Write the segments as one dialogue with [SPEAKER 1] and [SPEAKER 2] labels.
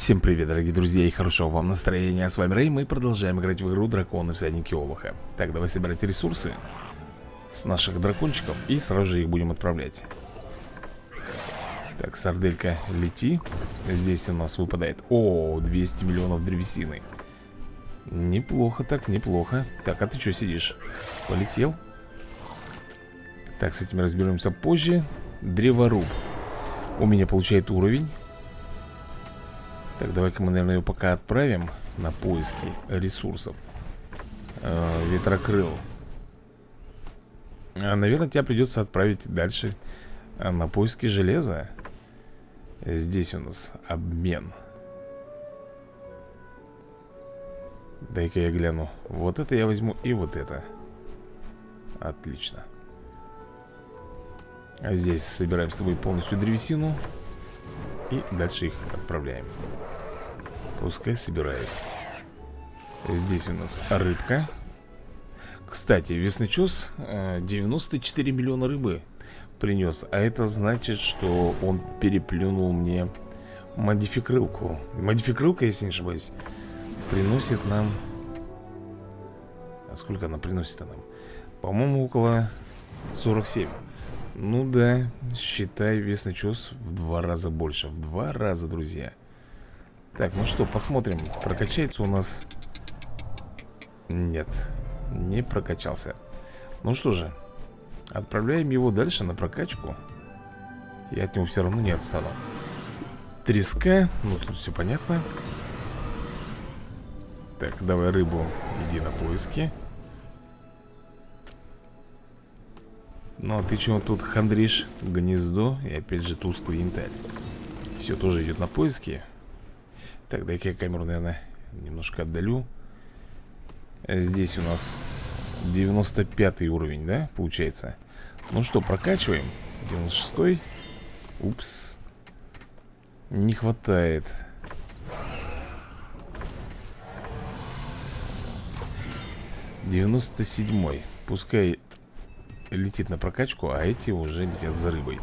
[SPEAKER 1] Всем привет, дорогие друзья, и хорошего вам настроения. С вами Рэй, мы продолжаем играть в игру Драконы Всадники Олуха. Так, давай собирать ресурсы с наших дракончиков и сразу же их будем отправлять. Так, сарделька, лети. Здесь у нас выпадает, 200 миллионов древесины. Неплохо так, неплохо. Так, а ты что сидишь? Полетел? Так, с этим разберемся позже. Древоруб у меня получает уровень. Так, давай-ка мы, наверное, его пока отправим на поиски ресурсов. Ветрокрыл. Наверное, тебя придется отправить дальше на поиски железа. Здесь у нас обмен. Дай-ка я гляну. Вот это я возьму и вот это. Отлично. А здесь собираем с собой полностью древесину. И дальше их отправляем. Пускай собирает. Здесь у нас рыбка. Кстати, весночес 94 миллиона рыбы принес. А это значит, что он переплюнул мне модификрылку. Модификрылка, если не ошибаюсь, приносит нам... А сколько она приносит нам? По-моему, около 47. Ну да, считай, весночес в 2 раза больше. В 2 раза, друзья. Так, ну что, посмотрим. Прокачается у нас... Нет, не прокачался. Ну что же, отправляем его дальше на прокачку. Я от него все равно не отстану. Треска, ну тут все понятно. Так, давай рыбу, иди на поиски. Ну а ты чего тут хандришь? Гнездо и опять же тусклый янтарь. Все тоже идет на поиски. Так, дай-ка я камеру, наверное, немножко отдалю. Здесь у нас 95 уровень, да, получается. Ну что, прокачиваем. 96-й. Упс. Не хватает. «97-й». Пускай летит на прокачку, а эти уже летят за рыбой.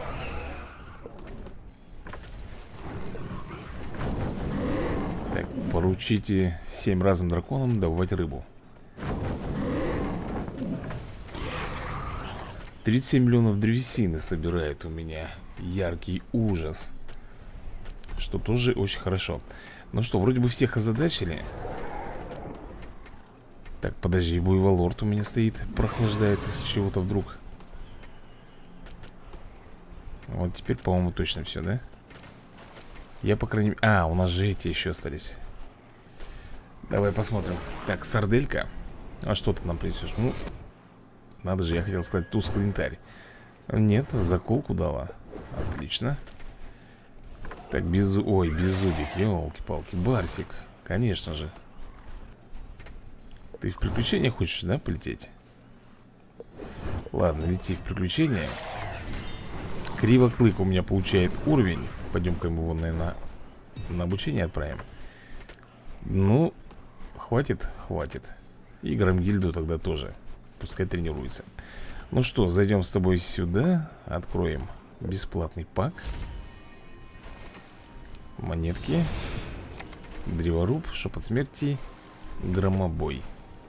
[SPEAKER 1] Так, поручите 7 разным драконам добывать рыбу. 37 миллионов древесины собирает у меня. Яркий ужас. Что тоже очень хорошо. Ну что, вроде бы всех озадачили. Так, подожди, буйволорд у меня стоит. Прохлаждается с чего-то вдруг. Вот теперь, по-моему, точно все, да? Я, по крайней мере... А, у нас же эти еще остались. Давай посмотрим. Так, сарделька. А что ты нам принесешь? Ну, надо же, я хотел сказать тусклый янтарь. Нет, заколку дала. Отлично. Так, Ой, беззубик, елки-палки. Барсик, конечно же. Ты в приключения хочешь, да, полететь? Ладно, лети в приключения. Кривоклык у меня получает уровень. Пойдем-ка мы его, наверное, на обучение отправим. Ну, хватит, хватит. И Громгильду тогда тоже. Пускай тренируется. Ну что, зайдем с тобой сюда. Откроем бесплатный пак. Монетки. Древоруб, шепот смерти, громобой.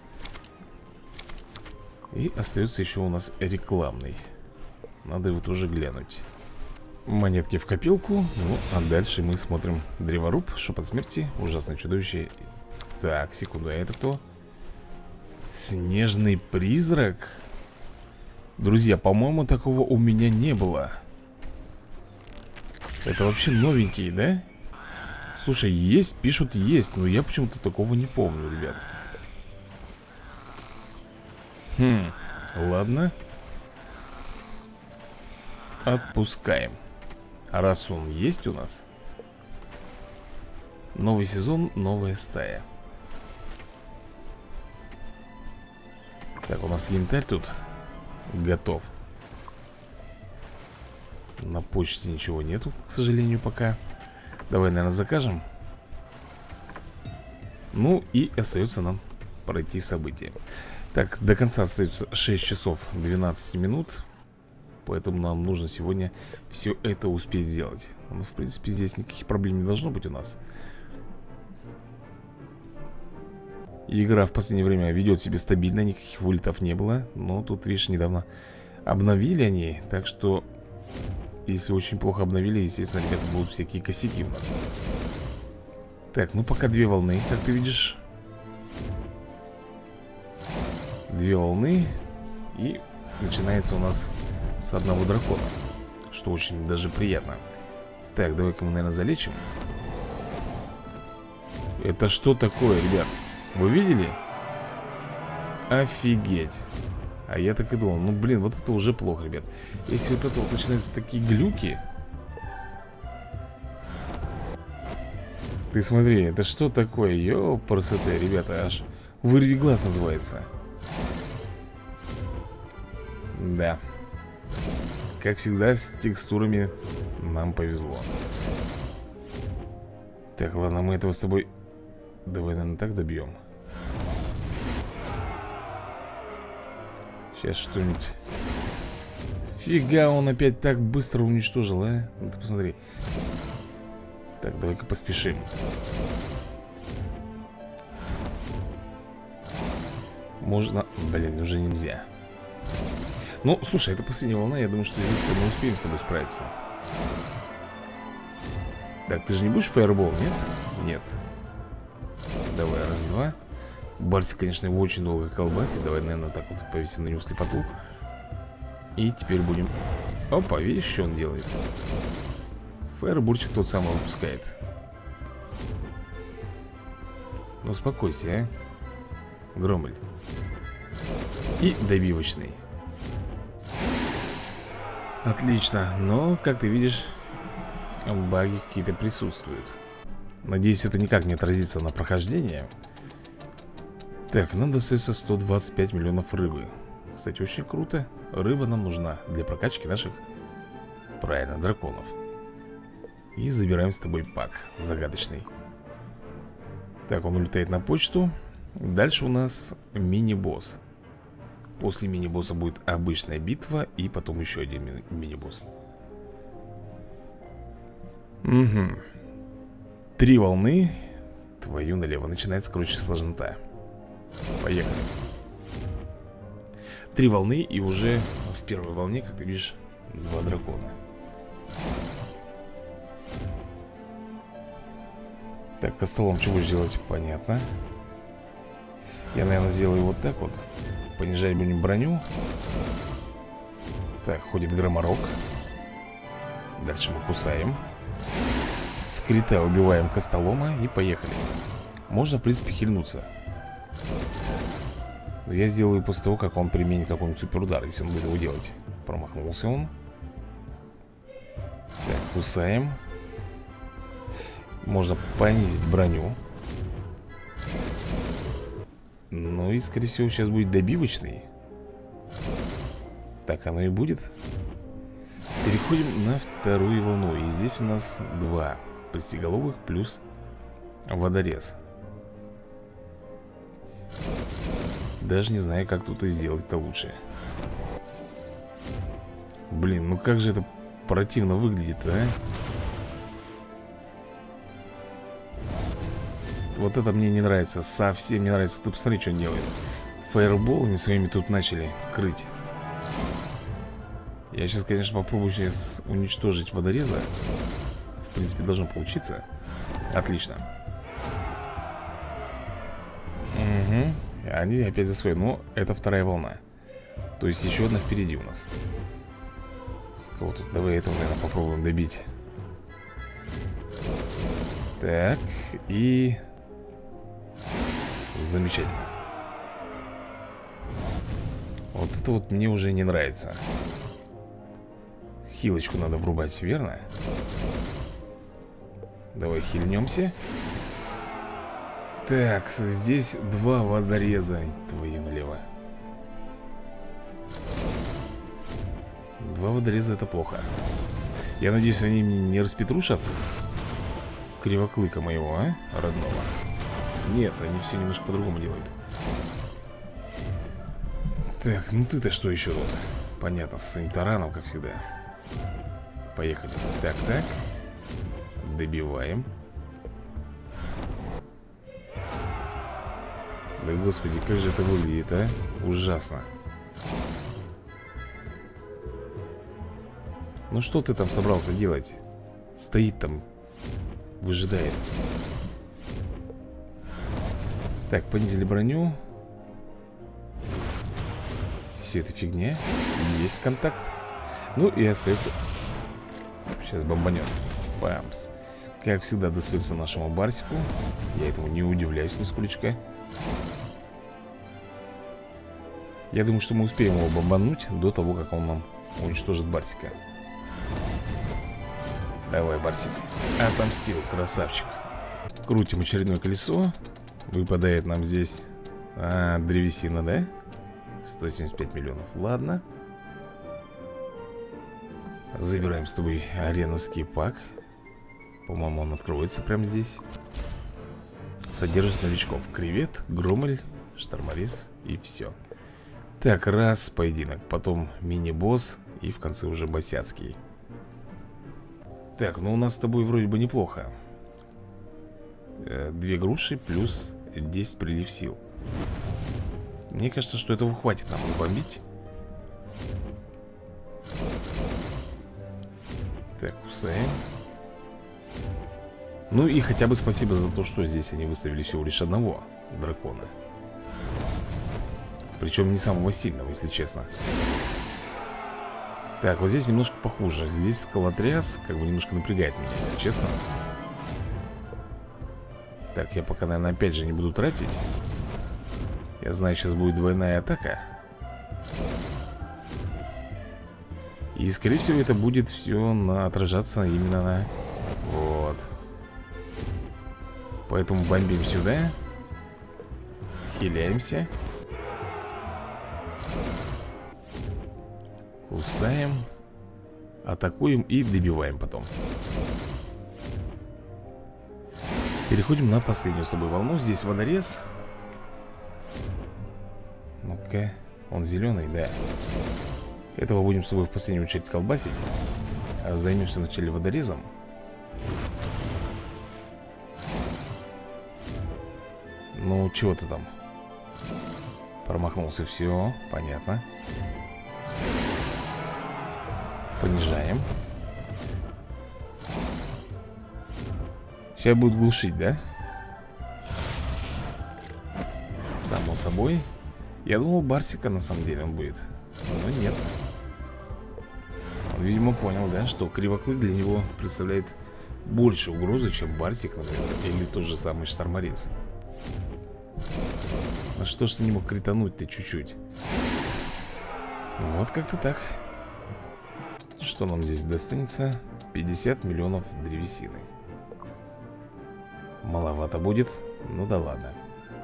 [SPEAKER 1] И остается еще у нас рекламный. Надо его тоже глянуть. Монетки в копилку. Ну, а дальше мы смотрим. Древоруб, шепот смерти, ужасное чудовище. Так, секунду, а это кто? Снежный призрак? Друзья, по-моему, такого у меня не было. Это вообще новенький, да? Слушай, есть, пишут есть, но я почему-то такого не помню, ребят. Ладно. Отпускаем. Раз он есть у нас. Новый сезон, новая стая. Так, у нас янтарь тут готов. На почте ничего нету, к сожалению, пока. Давай, наверное, закажем. Ну и остается нам пройти события. Так, до конца остается 6 часов 12 минут. Поэтому нам нужно сегодня все это успеть сделать. Ну, в принципе, здесь никаких проблем не должно быть у нас. Игра в последнее время ведет себя стабильно, никаких вылетов не было. Но тут, видишь, недавно обновили они. Так что, если очень плохо обновили, естественно, ребята, будут всякие косяки у нас. Так, ну пока две волны, как ты видишь. Две волны. И начинается у нас с одного дракона, что очень даже приятно. Так, давай-ка мы, наверное, залечим. Это что такое, ребят? Вы видели? Офигеть. А я так и думал, ну блин, вот это уже плохо, ребят. Если вот это вот начинаются такие глюки. Ты смотри, это что такое? Ёпарасоте, ребята, аж вырви глаз называется. Да. Как всегда, с текстурами нам повезло. Так, ладно, мы этого с тобой... Давай, наверное, так добьем. Сейчас что-нибудь... Фига, он опять так быстро уничтожил, а? Ну ты посмотри. Так, давай-ка поспешим. Можно... Блин, уже нельзя. Ну, слушай, это последняя волна. Я думаю, что здесь мы успеем с тобой справиться. Так, ты же не будешь фаербол, нет? Нет. Давай, раз, два. Барси, конечно, его очень долго колбасит. Давай, наверное, так вот повесим на него слепоту. И теперь будем... Опа, видишь, что он делает? Фаербурчик тот самый выпускает. Ну, успокойся, а Громль. И добивочный. Отлично, но, как ты видишь, баги какие-то присутствуют. Надеюсь, это никак не отразится на прохождении. Так, нам достается 125 миллионов рыбы. Кстати, очень круто. Рыба нам нужна для прокачки наших, правильно, драконов. И забираем с тобой пак загадочный. Так, он улетает на почту. Дальше у нас мини-босс. После мини-босса будет обычная битва. И потом еще один мини-босс. Угу. 3 волны. Твою налево. Начинается, короче, сложнота. Поехали. 3 волны. И уже в первой волне, как ты видишь, 2 дракона. Так, костолом что будешь делать? Понятно. Я, наверное, сделаю вот так вот. Понижать будем броню. Так, ходит громорок. Дальше мы кусаем. С крита убиваем костолома и поехали. Можно, в принципе, хильнуться. Но я сделаю после того, как он применит какой-нибудь суперудар, если он будет его делать. Промахнулся он. Так, кусаем. Можно понизить броню. Ну и, скорее всего, сейчас будет добивочный. Так оно и будет. Переходим на вторую волну. И здесь у нас 2 пристеголовых плюс водорез. Даже не знаю, как тут и сделать-то лучше. Блин, ну как же это противно выглядит, а? Вот это мне не нравится, совсем не нравится. Ты посмотри, что он делает. Фаерболами своими тут начали крыть. Я сейчас, конечно, попробую сейчас уничтожить водореза. В принципе, должно получиться. Отлично. Угу. Они опять за свое. Но это вторая волна. То есть еще одна впереди у нас. С кого тут? Давай этого, наверное, попробуем добить. Так, и... Замечательно. Вот это вот мне уже не нравится. Хилочку надо врубать, верно? Давай хильнемся. Так, здесь 2 водореза. Твою налево. 2 водореза, это плохо. Я надеюсь, они не распетрушат кривоклыка моего, а? Родного. Нет, они все немножко по-другому делают. Так, ну ты-то что еще тут? Понятно, с своим тараном, как всегда. Поехали. Так, так. Добиваем. Да господи, как же это выглядит, а? Ужасно. Ну что ты там собрался делать? Стоит там, выжидает. Так, понизили броню. Все это фигня. Есть контакт. Ну и остается. Сейчас бомбанем. Бамс. Как всегда достается нашему Барсику. Я этому не удивляюсь нисколечко. Я думаю, что мы успеем его бомбануть до того, как он нам уничтожит Барсика. Давай, Барсик. Отомстил, красавчик. Крутим очередное колесо. Выпадает нам здесь древесина, да? 175 миллионов, ладно. Забираем с тобой ареновский пак. По-моему, он откроется прямо здесь. Содержит новичков. Кревет, Громель, Шторморез и все. Так, раз поединок. Потом мини-босс. И в конце уже босяцкий. Так, ну у нас с тобой вроде бы неплохо. 2 груши плюс 10 прилив сил. Мне кажется, что этого хватит нам забомбить. Так, кусаем. Ну и хотя бы спасибо за то, что здесь они выставили всего лишь одного дракона. Причем не самого сильного, если честно. Так, вот здесь немножко похуже. Здесь скалотряс как бы немножко напрягает меня, если честно. Так, я пока, наверное, опять же не буду тратить. Я знаю, сейчас будет двойная атака. И, скорее всего, это будет все отражаться именно на... Вот. Поэтому бомбим сюда. Хиляемся. Кусаем. Атакуем и добиваем потом. Переходим на последнюю с тобой волну. Здесь водорез. Ну-ка, он зеленый, да. Этого будем с тобой в последнюю очередь колбасить. А займемся вначале водорезом. Ну, чего ты там? Промахнулся, все, понятно. Понижаем. Сейчас будет глушить, да? Само собой. Я думал, Барсика на самом деле он будет. Но нет. Он, видимо, понял, да, что Кривоклык для него представляет больше угрозы, чем Барсик, например. Или тот же самый Шторморез. Ну что ж ты не мог критануть-то чуть-чуть? Вот как-то так. Что нам здесь достанется? 50 миллионов древесины. Маловато будет, ну да ладно.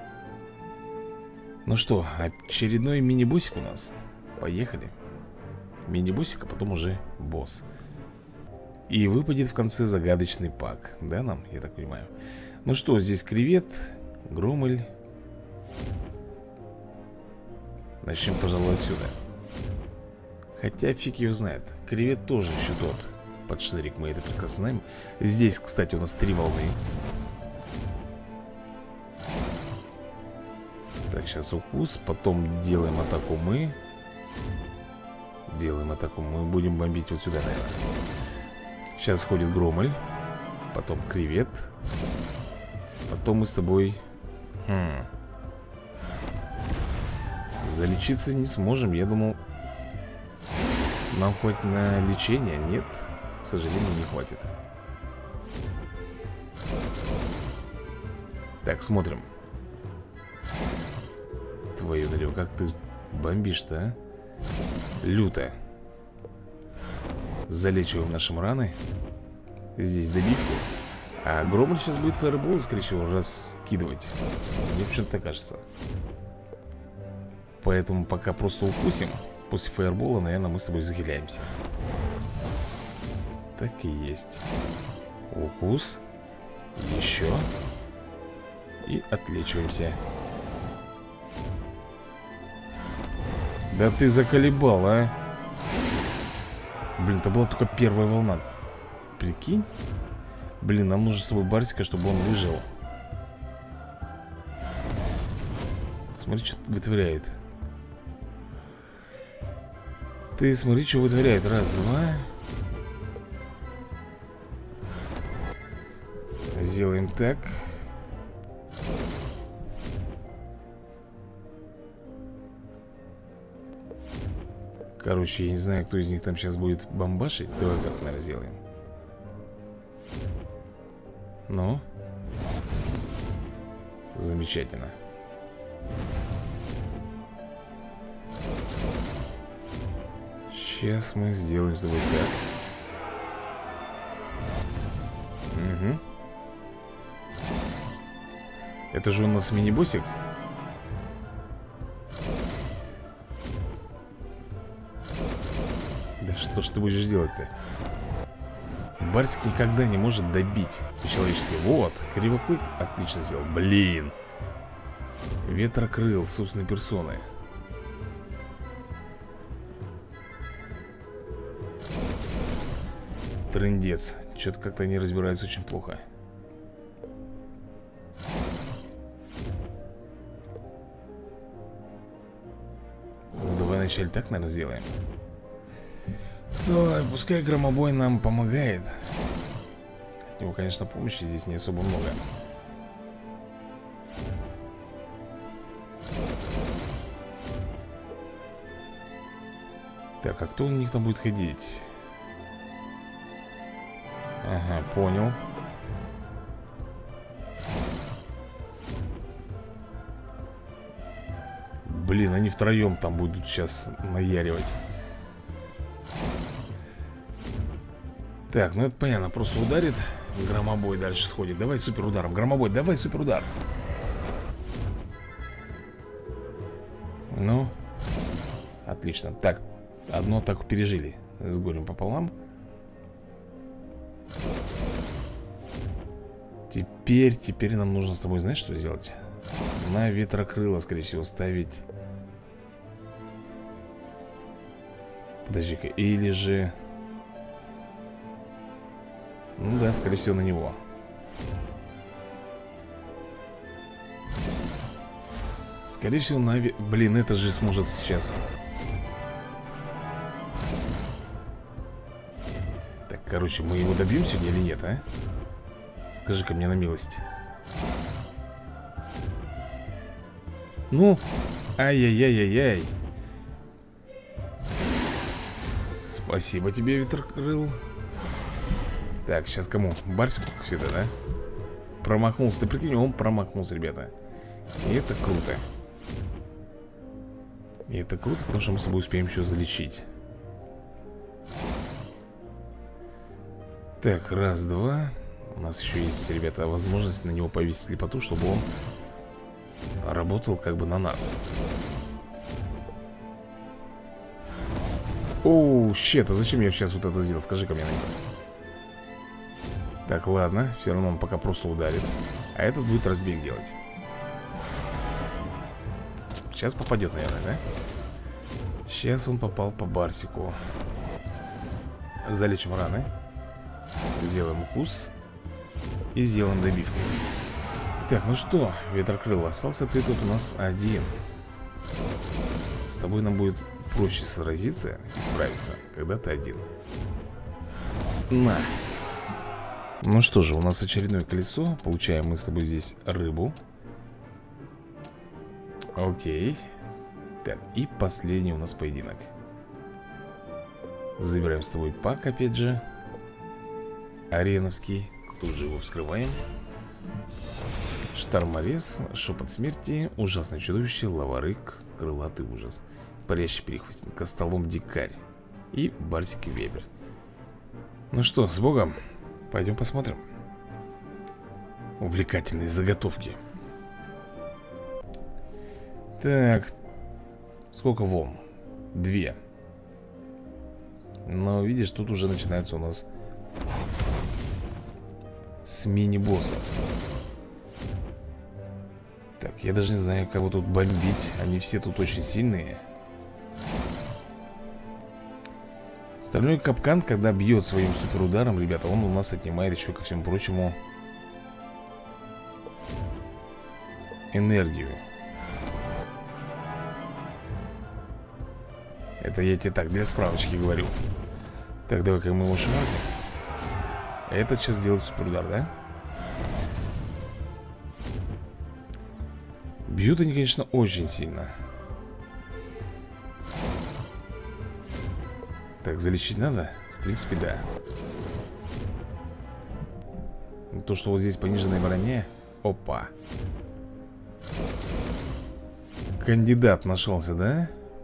[SPEAKER 1] Ну что, очередной мини-боссик у нас. Поехали. Мини-боссик, а потом уже босс. И выпадет в конце загадочный пак. Да, нам, я так понимаю. Ну что, здесь кревет, Громель. Начнем, пожалуй, отсюда. Хотя фиг его знает. Кревет тоже еще тот подшнырик, мы это прекрасно знаем. Здесь, кстати, у нас 3 волны. Так, сейчас укус. Потом делаем атаку мы. Делаем атаку мы. Будем бомбить вот сюда, наверное. Сейчас сходит Громель. Потом кревет. Потом мы с тобой... Залечиться не сможем. Я думал, нам хватит на лечение. Нет, к сожалению, не хватит. Так, смотрим. Твою налево, как ты бомбишь-то, а? Люто. Залечиваем наши раны. Здесь добивку. А Громель сейчас будет фаербол, скорее всего, раскидывать. Мне почему-то так кажется. Поэтому пока просто укусим. После фаербола, наверное, мы с тобой захиляемся. Так и есть. Укус. Еще. И отлечиваемся. Да ты заколебал, а? Блин, это была только первая волна. Прикинь. Блин, нам нужно с тобой Барсика, чтобы он выжил. Смотри, что вытворяет. Ты смотри, что вытворяет. Раз, два. Сделаем так. Короче, я не знаю, кто из них там сейчас будет бомбашить. Давай так, наверное, сделаем. Ну. Замечательно. Сейчас мы сделаем с тобой так. Угу. Это же у нас мини-боссик. Да что ж ты будешь делать-то? Барсик никогда не может добить по-человечески. Вот, кривоклык отлично сделал. Блин. Ветрокрыл собственной персоной. Трындец. Что-то как-то они разбираются очень плохо. Ну, давай вначале так, наверное, сделаем. Ой, пускай громобой нам помогает. От него, конечно, помощи здесь не особо много. Так, а кто у них там будет ходить? Ага, понял. Блин, они втроем там будут сейчас наяривать. Так, ну это понятно, просто ударит. Громобой дальше сходит. Давай супер ударом, Громобой, давай супер удар. Ну, отлично. Так, одну атаку пережили. С горем пополам. Теперь нам нужно с тобой, знаешь, что сделать? На ветрокрыло, скорее всего, ставить. Подожди-ка, или же... Ну да, скорее всего, на него. Скорее всего, на... Блин, это же сможет сейчас. Так, короче, мы его добьем сегодня или нет, а? Скажи-ка мне на милость. Ну, ай-яй-яй-яй-яй. Спасибо тебе, ветрокрыл. Так, сейчас кому? Барсику, как всегда, да? Промахнулся, ты прикинь, он промахнулся, ребята. И это круто. И это круто, потому что мы с тобой успеем еще залечить. Так, раз, два. У нас еще есть, ребята, возможность на него повесить слепоту, чтобы он работал как бы на нас. Оу, щет, а зачем я сейчас вот это сделал? Скажи-ка мне на нас. Так, ладно, все равно он пока просто ударит. А этот будет разбег делать. Сейчас попадет, наверное, да? Сейчас он попал по Барсику. Залечим раны. Сделаем укус. И сделаем добивку. Так, ну что, ветрокрыл, остался ты тут у нас один. С тобой нам будет проще сразиться и справиться, когда ты один. На. Ну что же, у нас очередное колесо. Получаем мы с тобой здесь рыбу. Окей. Так, и последний у нас поединок. Забираем с тобой пак, опять же. Ареновский. Тут же его вскрываем. Шторморез, шепот смерти, ужасное чудовище, лаварык, крылатый ужас, парящий перехвостник, костолом дикарь и Барсик и Вебер. Ну что, с Богом. Пойдем посмотрим. Увлекательные заготовки. Так. Сколько волн? 2. Но видишь, тут уже начинается у нас с мини-боссов. Так, я даже не знаю, кого тут бомбить. Они все тут очень сильные. Стальной капкан, когда бьет своим суперударом, ребята, он у нас отнимает еще, ко всему прочему, энергию. Это я тебе так, для справочки говорю. Так, давай-ка мы его шмаркнем. Этот сейчас делает суперудар, да? Бьют они, конечно, очень сильно. Так, залечить надо? В принципе, да. То, что вот здесь пониженной броне. Опа. Кандидат нашелся, да?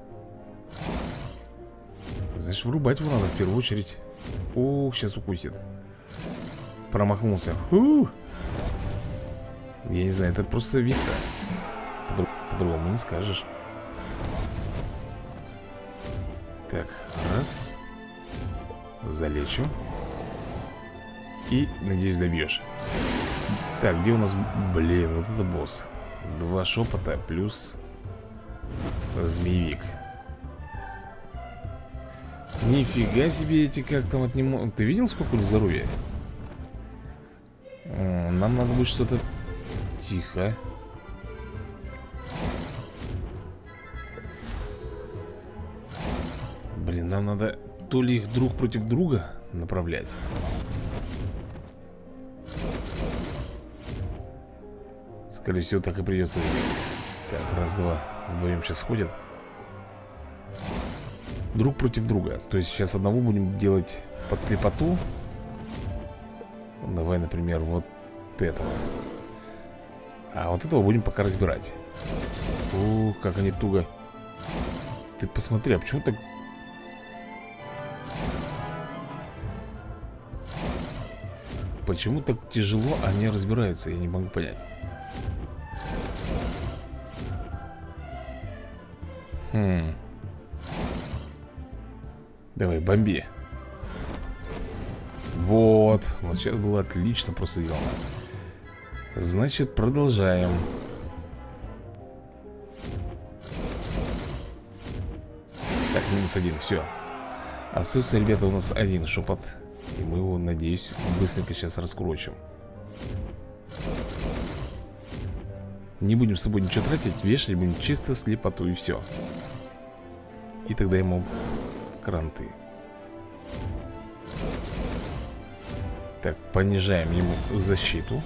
[SPEAKER 1] Значит, врубать его надо в первую очередь. Ух, сейчас укусит. Промахнулся. Фу. Я не знаю, это просто Виктор. По-другому не скажешь. Так, раз. Залечу. И, надеюсь, добьешь. Так, где у нас... Блин, вот это босс. 2 шепота плюс змеевик. Нифига себе эти как там отнимут. Ты видел, сколько у них здоровья? Нам надо будет что-то... Тихо. Блин, нам надо то ли их друг против друга направлять. Скорее всего, так и придется сделать. Так, раз-два. Вдвоем сейчас ходят. Друг против друга. То есть сейчас одного будем делать под слепоту. Давай, например, вот этого. А вот этого будем пока разбирать. Ух, как они туго. Ты посмотри, а почему так... Почему так тяжело они разбираются? Я не могу понять. Давай, бомби. Вот сейчас было отлично просто сделано. Значит, продолжаем. Так, -1, все. Остается, ребята, у нас один шепот. И мы его, надеюсь, быстренько сейчас раскрочим. Не будем с тобой ничего тратить. Вешать будем чисто слепоту и все. И тогда ему кранты. Так, понижаем ему защиту.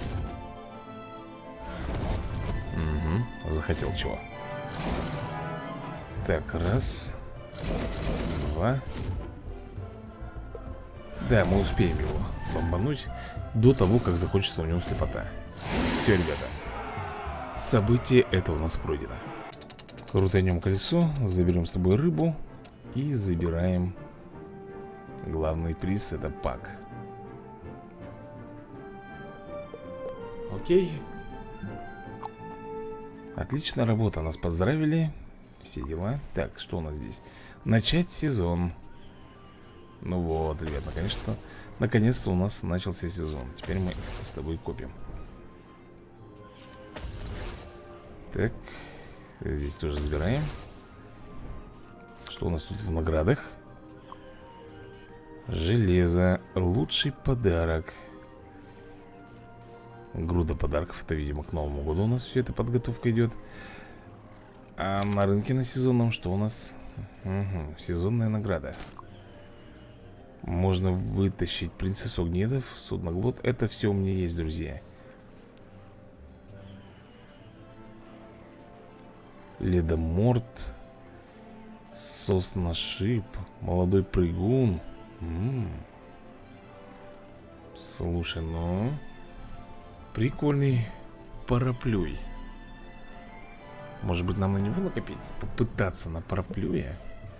[SPEAKER 1] Угу, захотел чего. Так, раз. Два. Да, мы успеем его бомбануть до того, как закончится у него слепота. Все, ребята. Событие это у нас пройдено. Крутанем колесо, заберем с тобой рыбу. И забираем главный приз, это пак. Окей. Отличная работа, нас поздравили. Все дела. Так, что у нас здесь? Начать сезон. Ну вот, ребят, наконец-то у нас начался сезон. Теперь мы с тобой копим. Так, здесь тоже забираем. Что у нас тут в наградах? Железо. Лучший подарок. Груда подарков. Это, видимо, к Новому году у нас все это подготовка идет. А на рынке на сезонном что у нас? Угу, сезонная награда. Можно вытащить принцессу гнедов, судноглот. Это все у меня есть, друзья. Ледоморт. Сосношип. Молодой прыгун. Слушай, ну прикольный параплюй. Может быть, нам на него накопить? Попытаться на параплюе.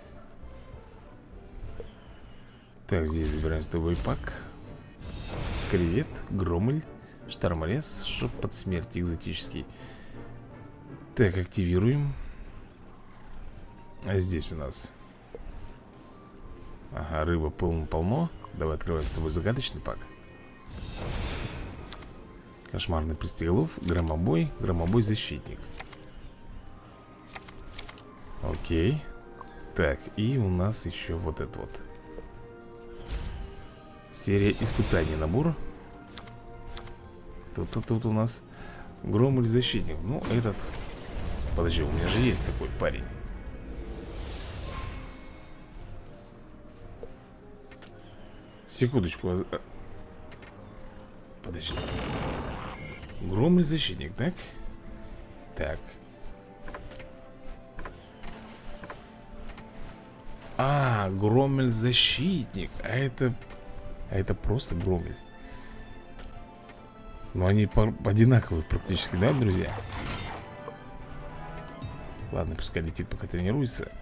[SPEAKER 1] Так, здесь забираем с тобой пак. Кревет, громыль, шторморез, шепот смерти экзотический. Так, активируем. А здесь у нас... Ага, рыба полно. Давай открываем с тобой загадочный пак. Кошмарный пристеголов, громобой, громобой-защитник. Окей. Так, и у нас еще вот это вот. Серия испытаний, набор. Тут у нас гром или защитник. Ну, этот... Подожди, у меня же есть такой парень. Секундочку. Подожди. Гром или защитник, так? Так. Громель-защитник. А это просто Громель. Но они одинаковые практически, да, друзья? Ладно, пускай летит, пока тренируется.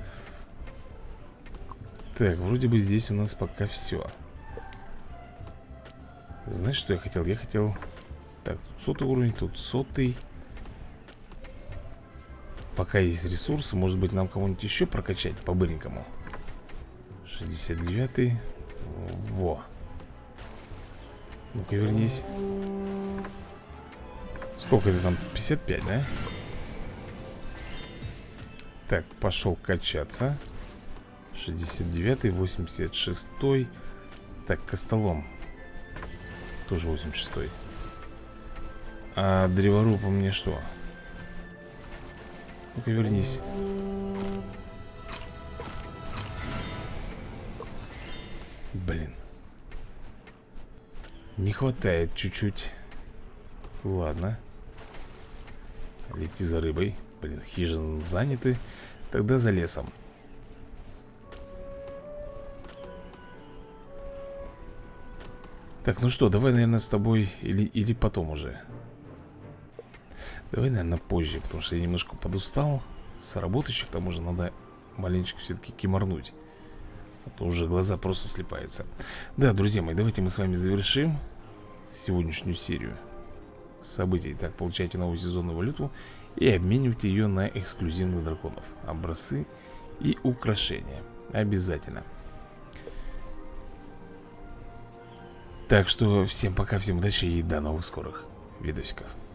[SPEAKER 1] Так, вроде бы здесь у нас пока все. Знаешь, что я хотел? Я хотел... Так, тут 100 уровень, тут 100. Пока есть ресурсы, может быть, нам кого-нибудь еще прокачать по-быренькому. 69-й. Во. Ну-ка, вернись. Сколько это там? 55, да? Так, пошел качаться. 69-й, 86-й. Так, Костолом. Тоже 86-й. А древоруб у меня что? Ну-ка, вернись. Блин. Не хватает чуть-чуть. Ладно. Лети за рыбой. Блин, хижины заняты. Тогда за лесом. Так, ну что, давай, наверное, с тобой или потом уже. Давай, наверное, позже, потому что я немножко подустал. С работы еще, к тому же, надо маленечко все-таки киморнуть. А то уже глаза просто слипаются. Да, друзья мои, давайте мы с вами завершим сегодняшнюю серию событий. Так, получайте новую сезонную валюту и обменивайте ее на эксклюзивных драконов, образцы и украшения. Обязательно. Так что всем пока, всем удачи и до новых скорых видосиков.